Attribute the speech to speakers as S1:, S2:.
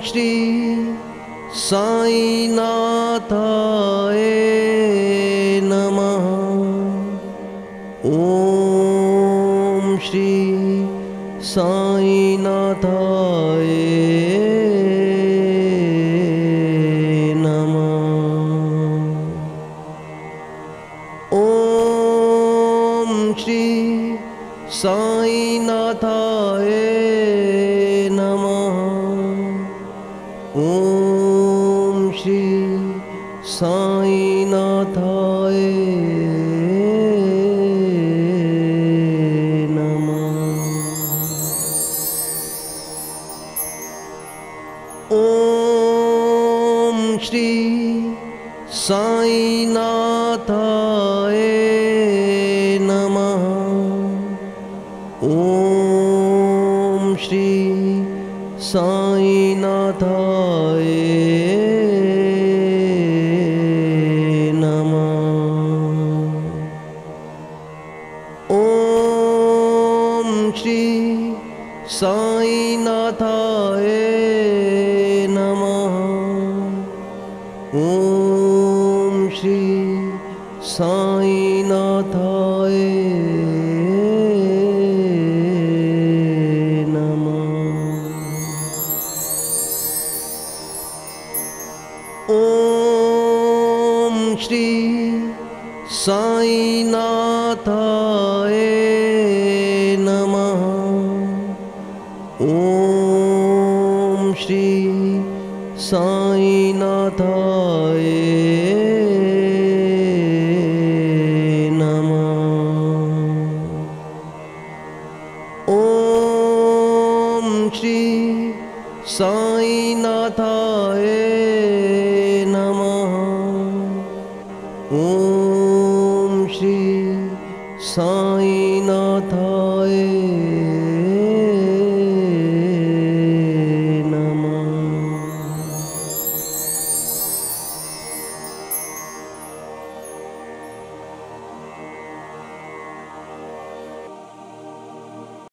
S1: श्री साईनाथाय नमः। ओम श्री साईनाथाय नमः। ओम श्री साईनाथाय नमः। ओम श्री साईनाथाय नमः। ओम श्री साईनाथाय नमः। ओम श्री साईनाथाय नमः। ओम श्री साईनाथाय नमः। ओम श्री साईनाथाय ओम श्री साईनाथाय नमः। ओम श्री साईनाथाय नमः। ओम श्री साईनाथाय नमः। ओम श्री साईनाथाय